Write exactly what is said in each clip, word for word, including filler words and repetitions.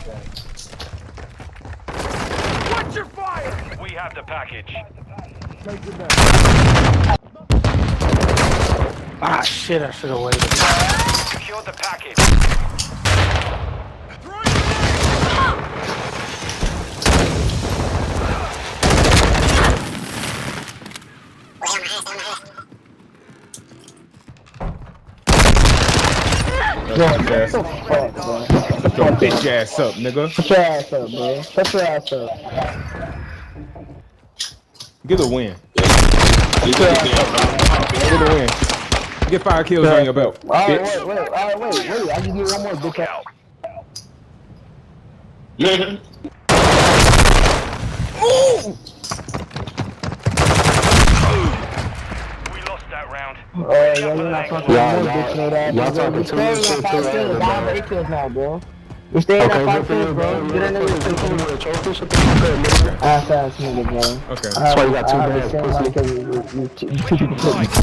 Watch your fire! We have the package. Ah, shit, I should have waited. Secured the package. Shut your bitch ass up, nigga. Put your ass up, man. Put your ass up. Get a win. Get a win. Get five kills on your belt, Alright, bitch. wait, wait, alright, wait, wait. I just need one more bitch out. Ooh! We lost that round. Oh, yeah, you're not fucking more bitch made ass. Y'all talking to me. We're staying at five kills. I have eight kills now, bro. We're staying at five kills, bro. Get in there with the trophy. Shut the fuck up, nigga. Ass ass nigga, bro. Okay. That's why you got two bands, pussy. You two people put me.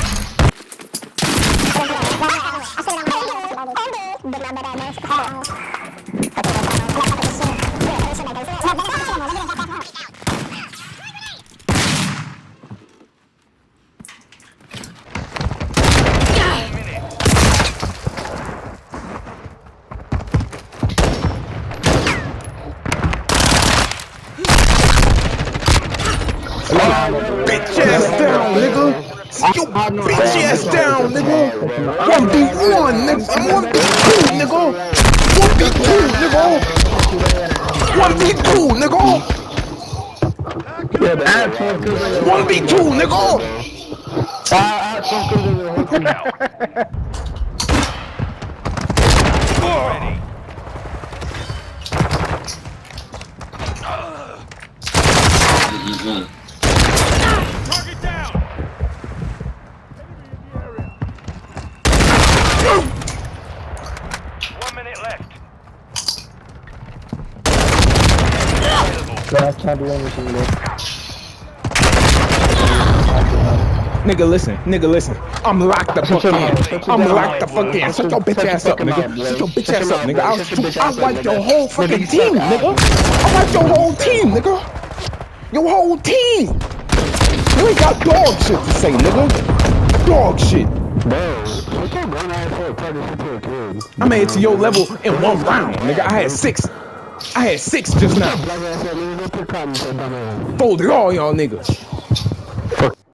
Bitch ass down, nigga. Yo, bitch ass down, nigga. one v one, nigga. one v two, nigga. one v two, nigga. one v two, nigga. one v two, nigga. Ready. Target down. One minute left. Yeah, I can't do anything with it. Nigga, listen. Nigga, listen. I'm locked the fuck in. I'm locked the fuck in. Shut your bitch ass up, nigga. Shut your bitch ass up, nigga. I'll, I'll wipe your whole fucking team, nigga. I'll wipe your whole team, nigga. Your whole team. You ain't got dog shit to say, nigga. Dog shit. I made it to your level in one round, nigga. I had six. I had six just now. Folded all y'all niggas.